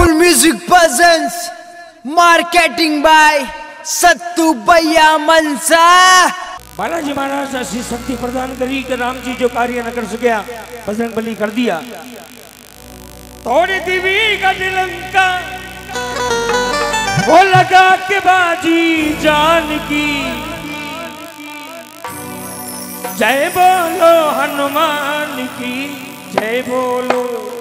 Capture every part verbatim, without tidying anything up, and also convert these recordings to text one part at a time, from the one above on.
Soulful Music presents marketing by सत्तू भैया मनसा। बालाजी महाराज ऐसी शक्ति प्रदान करी कि राम जी जो कार्य न कर सकिया बजरंग बली कर दिया। तोड़ी देवी का लंका वो लगा के बाजी जान की। जय बोलो हनुमान की, जय बोलो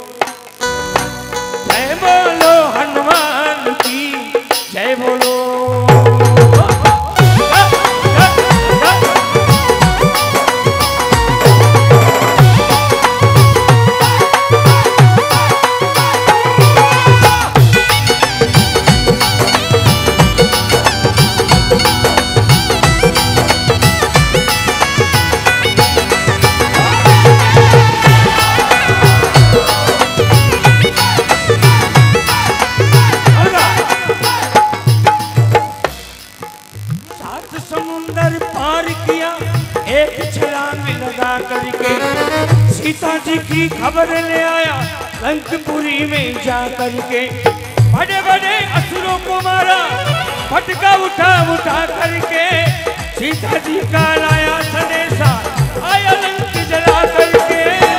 जय बोलो हनुमान की, जय बोलो। समुंदर पार किया एक छलांग लगा करके, सीता जी की खबर ले आया लंकपुरी में जा करके। बड़े बड़े असुरों को मारा फटका उठा उठा करके, सीता जी का लाया संदेशा आया लंक जला करके।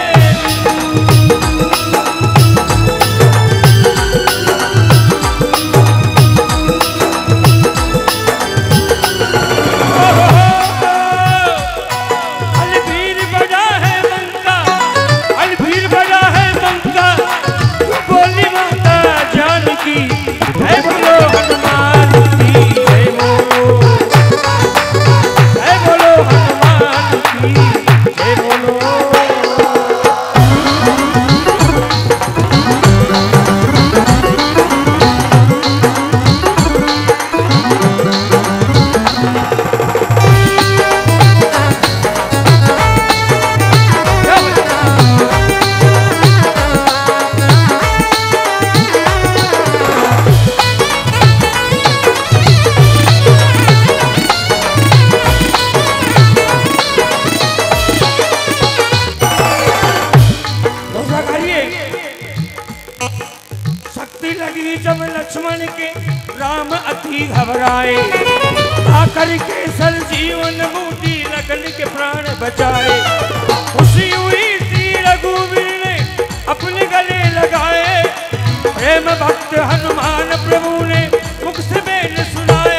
जब लक्ष्मण के राम अति घबराए, आकर के सर जीवन बूटी लगन के प्राण बचाए। खुशी हुई श्री रघुवीर ने अपने गले लगाए, प्रेम भक्त हनुमान प्रभु ने मुख से बैन सुनाए।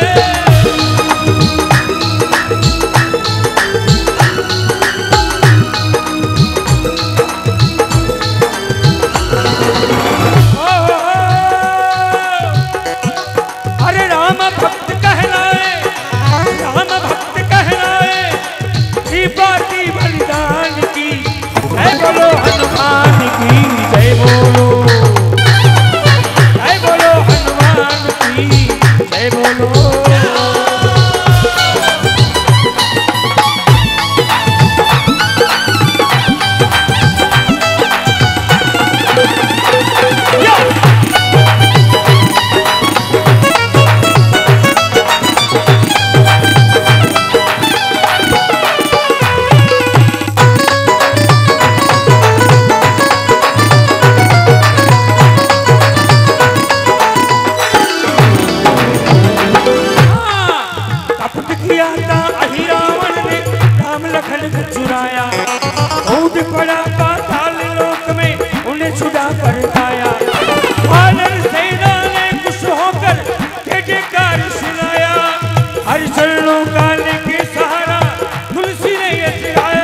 चुराया कूद पड़ा पाताल लोक में, उन्हें छुड़ा कर पाया। वानर सेना ने खुश होकर जय जयकार सुनाया, हर चरणों का लेके सहारा तुलसी ने ये चिराया।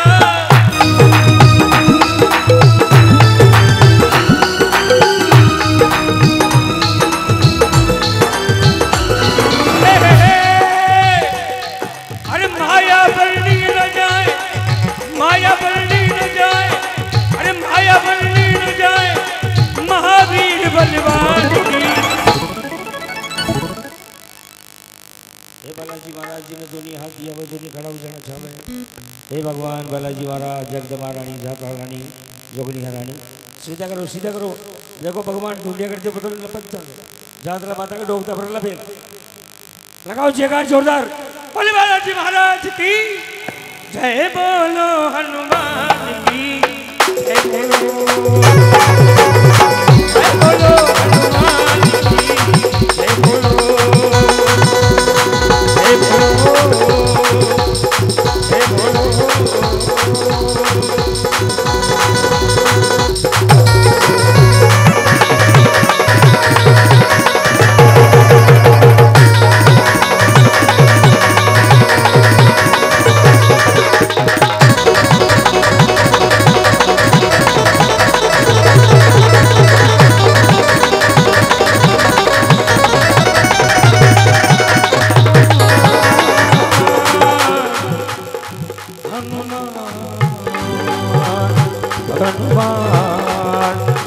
अरे माया बरनी न जाए, माया बरनी न जाए, अरे माया बरनी न जाए, महावीर बलवान की। हे बालाजी महाराज जी ने दोनों हाथ दिया, वो दोनों खड़ा हो जाना चाहे। हे भगवान बालाजी महाराज, जगदम्बा रानी, झापा रानी, जोगनी रानी, सीधा करो सीधा करो। देखो भगवान ढूंढिया करते बदल लपट जाता माता का डोकता पर लफेर लगाओ जयकार जोरदार। बोले बालाजी महाराज की जय, बोलो हनुमान की जय, बोलो जय बोलो। महाराज।